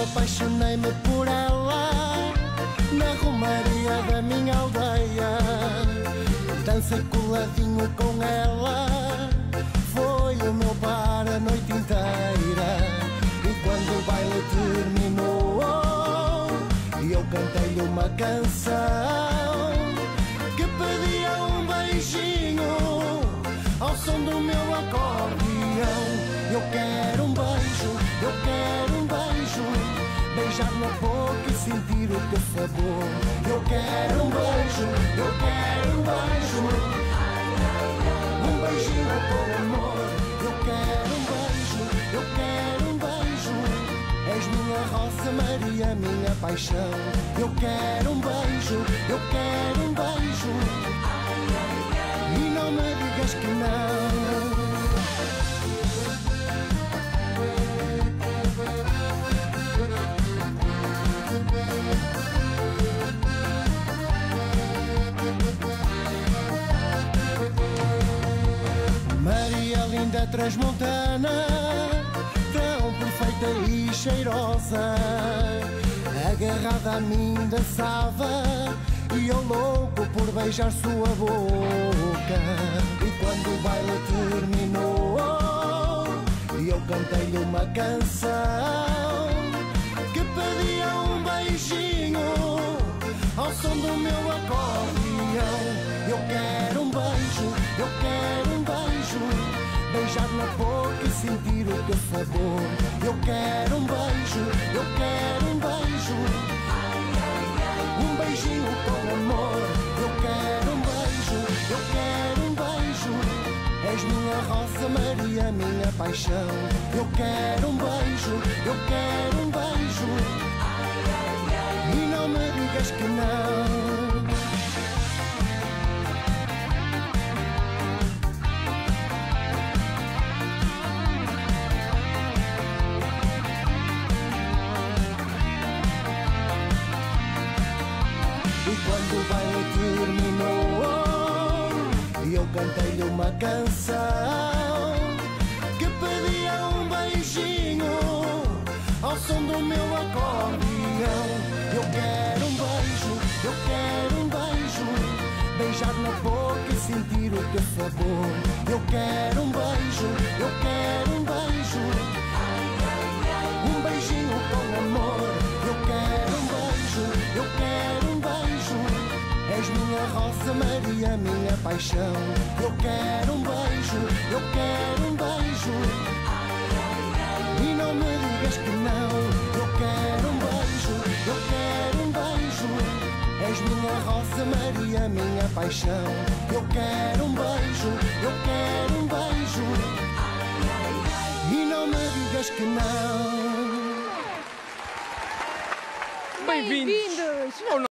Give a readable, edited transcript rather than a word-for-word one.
apaixonei-me por ela na romaria da minha aldeia. Dancei coladinho com ela, foi o meu par a noite inteira. E quando o baile terminou, eu cantei-lhe uma canção que pedia um beijinho ao som do meu acordeão. Eu quero um beijo, eu quero um beijo, beijar na boca e sentir o teu sabor. Eu quero um beijo, eu quero um beijo, um beijinho com amor. Eu quero um beijo, eu quero um beijo, és minha Rosa Maria, minha paixão. Eu quero um beijo, eu quero um beijo, e não me digas que não. Maria linda transmontana, tão perfeita e cheirosa, agarrada a mim dançava, e eu louco por beijar sua boca. E quando o baile terminou, eu cantei-lhe uma canção que pedia um beijinho ao som do meu acordeão. Eu quero um beijo, eu quero um beijo, beijar na boca e sentir o teu sabor. Eu quero um beijo, eu quero um beijo, um beijinho com amor. Eu quero um beijo, eu quero um beijo, és minha Rosa Maria, minha paixão. Eu quero um beijo, eu quero um beijo, e não me digas que não. E quando o baile terminou, eu cantei-lhe uma canção que pedia um beijinho ao som do meu acordeão. Eu quero um beijo, eu quero um beijo, beijar na boca e sentir o teu sabor. Eu quero um beijo, eu quero um beijo, um beijinho com amor. Eu quero um beijo, eu quero um beijo, és minha Rosa Maria, minha paixão. Eu quero um beijo, eu quero um beijo, e não me digas que não. Eu quero um beijo, eu quero um beijo, és minha Rosa Maria, minha paixão. Eu quero um beijo, eu quero um beijo, e não me digas que não. Bem-vindos!